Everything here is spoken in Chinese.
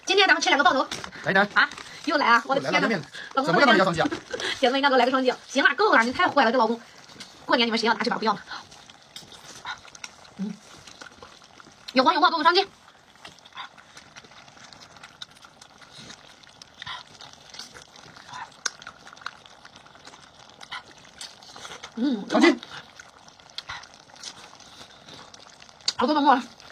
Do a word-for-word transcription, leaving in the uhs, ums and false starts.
今天咱们吃两个爆头。 来点啊，又来啊！我的天呐，老公， 怎么可能要双击啊？ 铁子们应该给我来个双击，行了，够了，你太坏了，这老公。过年你们谁要拿这把不要了？嗯，有黄有货，给我双击。嗯， 双击。 好多泡沫了。